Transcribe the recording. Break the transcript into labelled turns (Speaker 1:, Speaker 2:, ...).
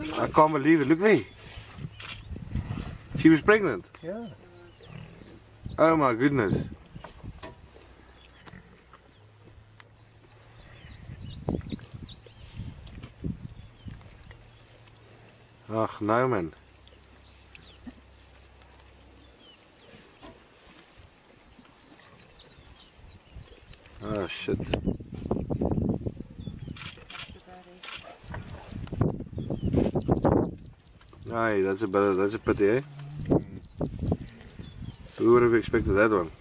Speaker 1: I can't believe it. Look there. She was pregnant.
Speaker 2: Yeah.
Speaker 1: Oh my goodness. Ach, no man. Oh shit. Aye, that's a pity, eh? Who would have expected that one?